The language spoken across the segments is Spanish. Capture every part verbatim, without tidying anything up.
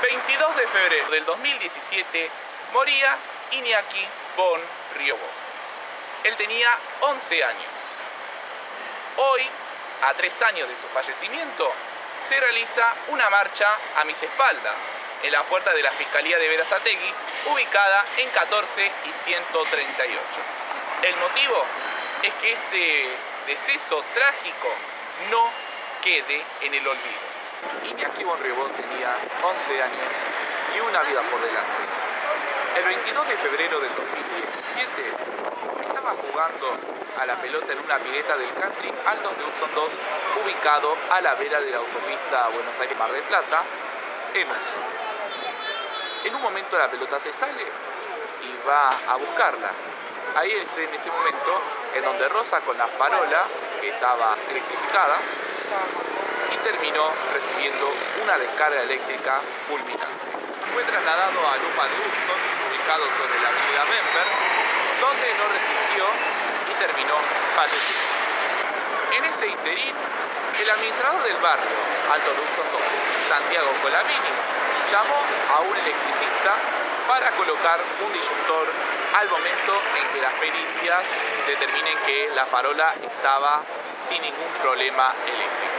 veintidós de febrero del dos mil diecisiete moría Iñaki von Riobo. Él tenía once años. Hoy, a tres años de su fallecimiento, se realiza una marcha a mis espaldas en la puerta de la Fiscalía de Berazategui, ubicada en catorce y ciento treinta y ocho. El motivo es que este deceso trágico no quede en el olvido. Iñaki von Riobo tenía once años y una vida por delante. El veintidós de febrero del dos mil diecisiete estaba jugando a la pelota en una pileta del country Altos de Hudson dos, ubicado a la vera de la autopista Buenos Aires-Mar del Plata, en Hudson. En un momento la pelota se sale y va a buscarla. Ahí es en ese momento en donde roza con la farola, que estaba electrificada, y terminó recibiendo una descarga eléctrica fulminante. Fue trasladado a Luma de Hudson, ubicado sobre la avenida Bember, donde no resistió y terminó fallecido. En ese interín, el administrador del barrio, Alto de Hudson dos, Santiago Colavini, llamó a un electricista para colocar un disyuntor al momento en que las pericias determinen que la farola estaba sin ningún problema eléctrico.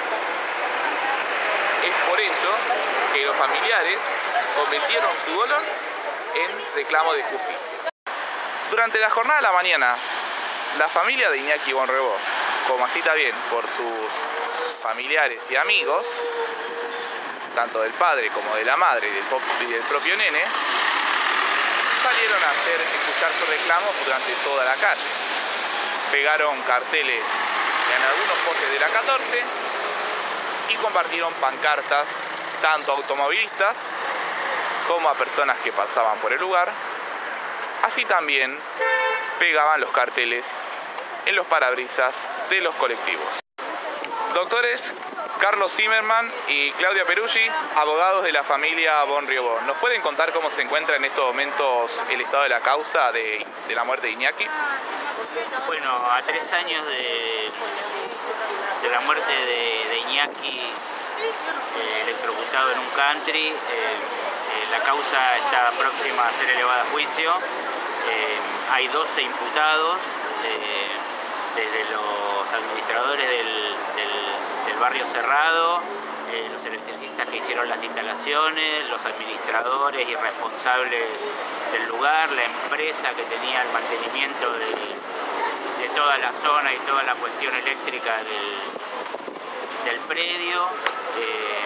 Es por ello que los familiares convirtieron su dolor en reclamo de justicia. Durante la jornada de la mañana, la familia de Iñaki von Riobo, como así también por sus familiares y amigos, tanto del padre como de la madre y del propio nene, salieron a hacer escuchar su reclamo durante toda la calle. Pegaron carteles en algunos postes de la catorce y compartieron pancartas tanto a automovilistas como a personas que pasaban por el lugar. Así también pegaban los carteles en los parabrisas de los colectivos. Doctores Carlos Zimmerman y Claudia Peruggi, abogados de la familia von Riobo, ¿nos pueden contar cómo se encuentra en estos momentos el estado de la causa de, de la muerte de Iñaki? Bueno, a tres años de, de la muerte de, de Iñaki, eh, electrocutado en un country, eh, eh, la causa está próxima a ser elevada a juicio. Eh, hay doce imputados, eh, desde los administradores del, del, del barrio cerrado, eh, los electricistas que hicieron las instalaciones, los administradores y responsables del lugar, la empresa que tenía el mantenimiento de, de toda la zona y toda la cuestión eléctrica del, del predio. Eh,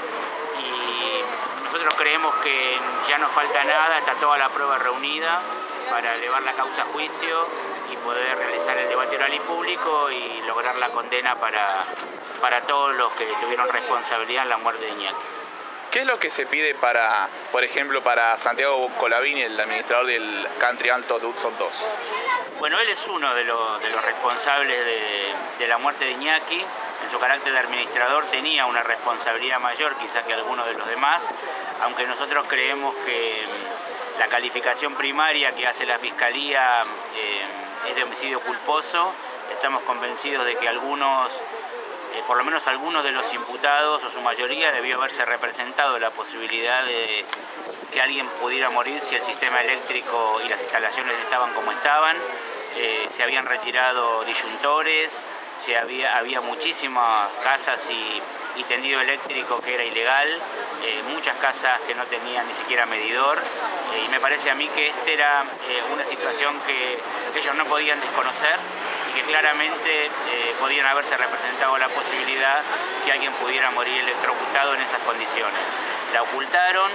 y nosotros creemos que ya no falta nada, está toda la prueba reunida para elevar la causa a juicio y poder realizar el debate oral y público y lograr la condena para, para todos los que tuvieron responsabilidad en la muerte de Iñaki. ¿Qué es lo que se pide para, por ejemplo, para Santiago Colavini, el administrador del country Altos de Hudson dos? Bueno, él es uno de los, de los responsables de, de la muerte de Iñaki. En su carácter de administrador tenía una responsabilidad mayor quizás que algunos de los demás, aunque nosotros creemos que la calificación primaria que hace la Fiscalía eh, es de homicidio culposo. Estamos convencidos de que algunos, eh, por lo menos algunos de los imputados o su mayoría, debió haberse representado la posibilidad de que alguien pudiera morir si el sistema eléctrico y las instalaciones estaban como estaban. Eh, se habían retirado disyuntores, se había, había muchísimas casas y, y tendido eléctrico que era ilegal, eh, muchas casas que no tenían ni siquiera medidor, eh, y me parece a mí que esta era eh, una situación que ellos no podían desconocer y que claramente eh, podían haberse representado la posibilidad que alguien pudiera morir electrocutado en esas condiciones. La ocultaron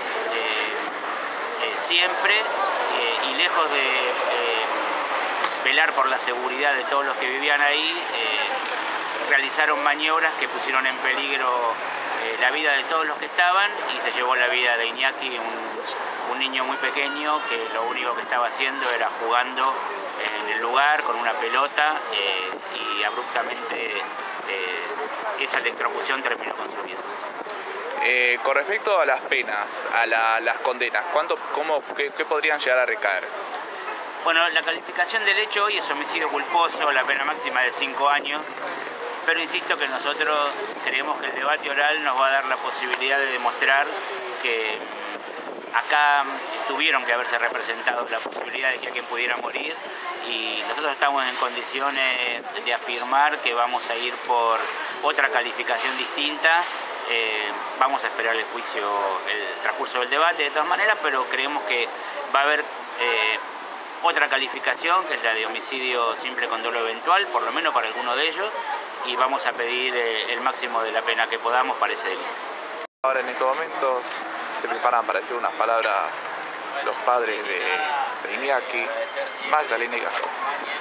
eh, eh, siempre eh, y lejos de eh, velar por la seguridad de todos los que vivían ahí, eh, realizaron maniobras que pusieron en peligro eh, la vida de todos los que estaban y se llevó la vida de Iñaki, un, un niño muy pequeño que lo único que estaba haciendo era jugando en el lugar con una pelota eh, y abruptamente eh, esa electrocución terminó con su vida. Eh, con respecto a las penas, a la, las condenas, ¿cuánto, cómo, qué, qué podrían llegar a recaer? Bueno, la calificación del hecho hoy es homicidio culposo, la pena máxima de cinco años, pero insisto que nosotros creemos que el debate oral nos va a dar la posibilidad de demostrar que acá tuvieron que haberse representado la posibilidad de que alguien pudiera morir y nosotros estamos en condiciones de afirmar que vamos a ir por otra calificación distinta. Eh, vamos a esperar el juicio, el transcurso del debate de todas maneras, pero creemos que va a haber eh, otra calificación, que es la de homicidio simple con dolo eventual, por lo menos para alguno de ellos, y vamos a pedir eh, el máximo de la pena que podamos para ese delito. Ahora en estos momentos se preparan para decir unas palabras los padres de, de Iñaki, Magdalena y Gastón.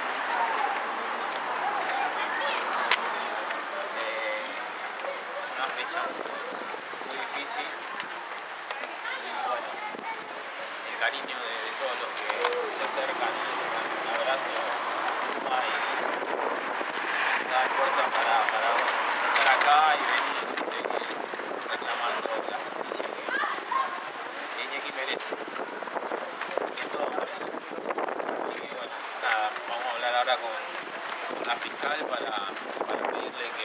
Eh, es una fecha muy difícil y bueno, el cariño de, de todos los que se acercan y le dan un abrazo suma y da fuerza para, para estar acá y venir y seguir reclamando la justicia que, que Iñaki merece, que todo por eso. Así que bueno, nada, vamos a hablar ahora con, con la fiscal para, para pedirle que,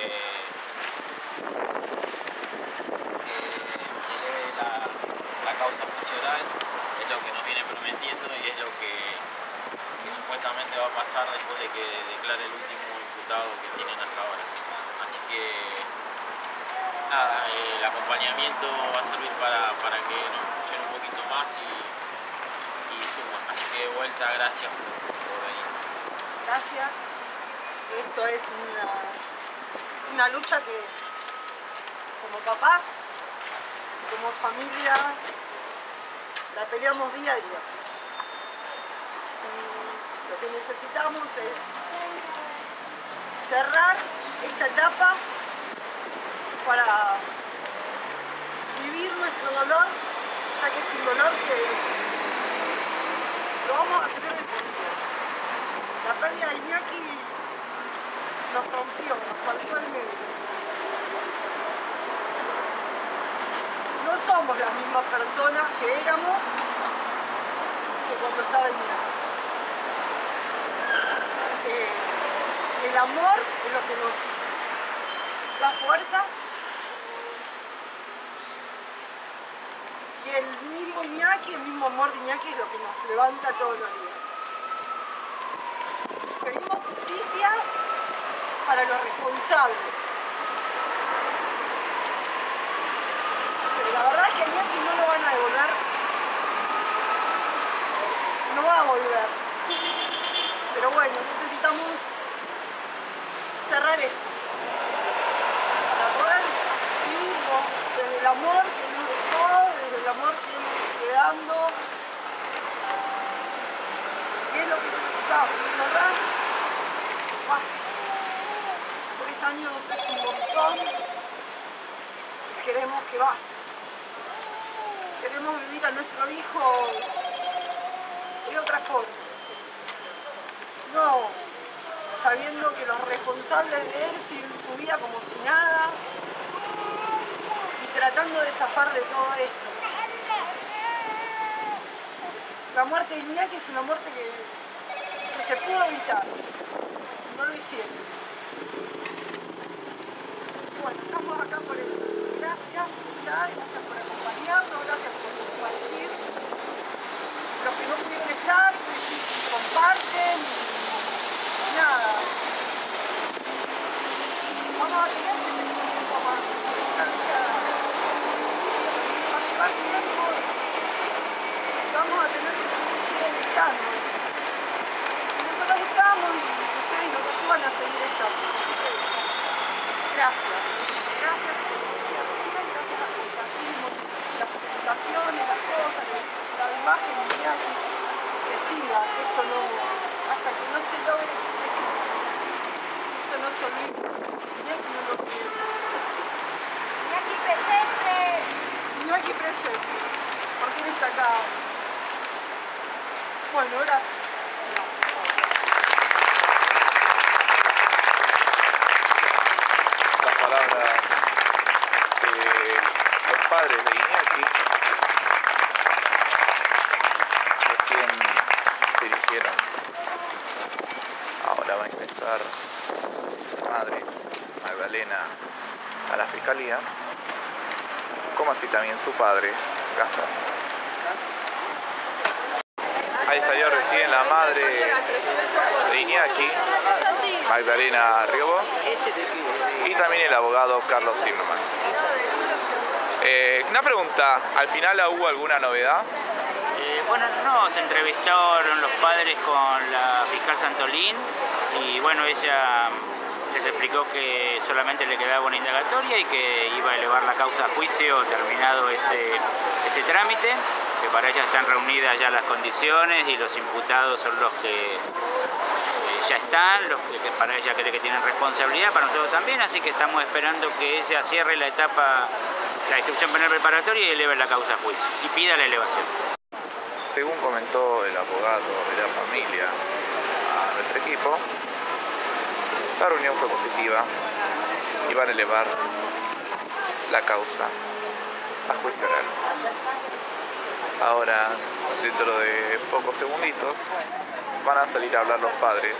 que eleve la, la causa funcional, es lo que nos viene prometiendo y es lo que, que supuestamente va a pasar después de que declare el último imputado que tienen hasta ahora. Así que nada, el acompañamiento va a servir para, para que nos escuchen un poquito más y, y suman. Así que de vuelta, gracias por, por venir. Gracias. Esto es una, una lucha que como papás, como familia, la peleamos día a día. Y lo que necesitamos es cerrar esta etapa para vivir nuestro dolor, ya que es un dolor que lo vamos a tener de por vida. La pérdida de Iñaki nos rompió, nos partió el medio. No somos las mismas personas que éramos que cuando estaba Iñaki. Eh, el amor es lo que nos da fuerzas. Y el mismo Iñaki, el mismo amor de Iñaki es lo que nos levanta todos los días. Pedimos justicia para los responsables. Pero la verdad es que a Iñaki no lo van a devolver. No va a volver. Pero bueno, necesitamos cerrar esto. Para poder vivirlo desde el amor que nos dejó, desde el amor que nos sigue dando. ¿Qué es lo que necesitamos? ¿Verdad? Bueno, tres años es un montón. Queremos que basta. Queremos vivir a nuestro hijo de otra forma. No sabiendo que los responsables de él siguen su vida como si nada y tratando de zafar de todo esto. La muerte de Iñaki es una muerte que, que se pudo evitar. No lo hicieron. Bueno, estamos acá por eso. Gracias por estar, gracias por acompañarnos, gracias por compartir. Los que no pudieron estar, comparten. Nada. Vamos a tener que tener un tiempo más. Una lucha va a llevar tiempo. Vamos a tener que seguir, seguir estando. Nosotros estamos y ustedes nos ayudan a seguir estando. Gracias. Gracias por lo que decía recién, gracias a compartir las publicaciones, las cosas, la imagen de Iñaki. Que siga, esto no, hasta que no se logre que siga. Esto no se olvide. Iñaki no lo olvide. Iñaki presente. Iñaki presente. Porque él está acá. Bueno, gracias. Las palabras de los padres de Iñaki recién se dirigieron. Ahora va a ingresar su madre, Magdalena, a la fiscalía, como así también su padre, Gastón. Ahí salió recién la madre de Iñaki, Magdalena Riobó, y también el abogado Carlos Zimmerman. Eh, una pregunta, ¿al final hubo alguna novedad? Eh, bueno, no, se entrevistaron los padres con la fiscal Santolín y bueno, ella les explicó que solamente le quedaba una indagatoria y que iba a elevar la causa a juicio terminado ese, ese trámite, que para ella están reunidas ya las condiciones y los imputados son los que eh, ya están, los que, que para ella cree que tienen responsabilidad, para nosotros también, así que estamos esperando que ella cierre la etapa, la instrucción penal preparatoria y eleve la causa a juicio y pida la elevación. Según comentó el abogado de la familia a nuestro equipo, la reunión fue positiva y van a elevar la causa a juicio oral. Ahora, dentro de pocos segunditos, van a salir a hablar los padres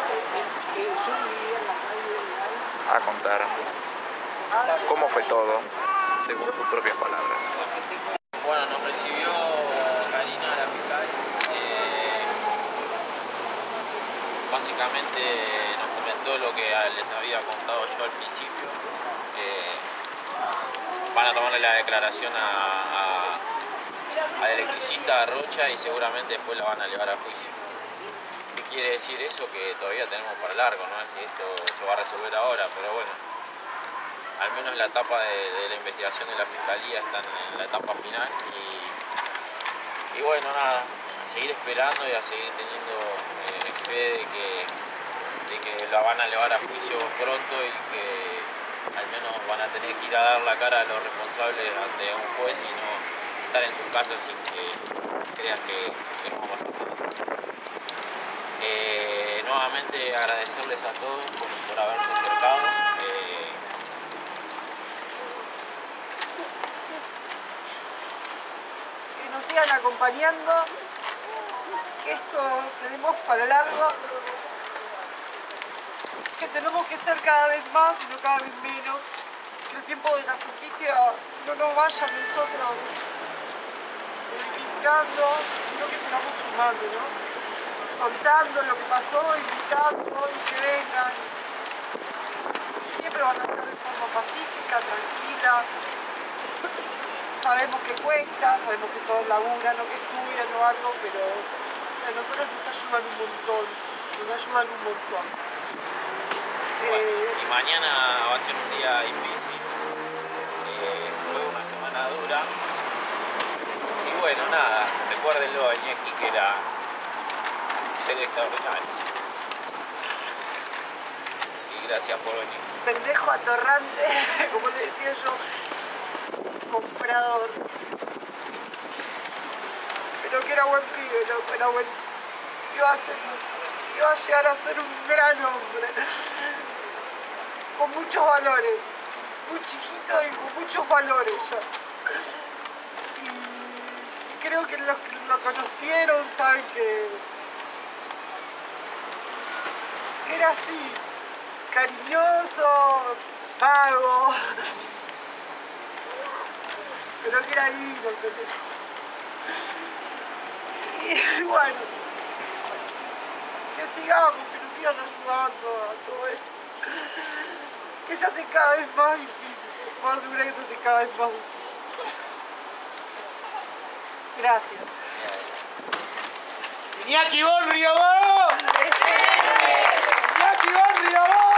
a contar cómo fue todo, según sus propias palabras. Bueno, nos recibió Karina, la fiscal. Eh, básicamente nos comentó lo que les había contado yo al principio. Eh, van a tomarle la declaración a, a, al electricista, a Rocha, y seguramente después la van a llevar a juicio. ¿Qué quiere decir eso? Que todavía tenemos para largo, no es que esto se va a resolver ahora, pero bueno. Al menos la etapa de, de la investigación de la Fiscalía está en la etapa final y, y bueno, nada, a seguir esperando y a seguir teniendo eh, fe de que, de que la van a llevar a juicio pronto y que al menos van a tener que ir a dar la cara a los responsables ante un juez y no estar en sus casas sin que crean que, que no va a pasar nada. Eh, nuevamente agradecerles a todos por, por haberse acercado. Eh, Nos sigan acompañando, que esto tenemos para largo, que tenemos que ser cada vez más y no cada vez menos, que el tiempo de la justicia no nos vaya a nosotros limitando, sino que sigamos sumando, ¿no? Contando lo que pasó, invitando y que vengan. Siempre van a ser de forma pacífica, tranquila. Sabemos que cuesta, sabemos que todos laburan o que estudian o algo, pero a nosotros nos ayudan un montón, nos ayudan un montón. Bueno, Eh, y mañana va a ser un día difícil, eh, fue una semana dura. Y bueno, nada, recuérdenlo a Iñaki que era un ser extraordinario. Y gracias por venir. pendejo atorrante, como le decía yo, comprador. Pero que era buen pibe, ¿no? Era buen... Iba a ser... Iba a llegar a ser un gran hombre. Con muchos valores. Muy chiquito y con muchos valores ya. Y, y creo que los que lo conocieron saben que... que era así. Cariñoso, vago. Pero que era divino el pendejo. Y bueno, que sigamos, que nos sigan ayudando a todo esto. Que se hace cada vez más difícil. Puedo asegurar que se hace cada vez más difícil. Gracias. Iñaki Bon Riobó. Iñaki Bon Riobó.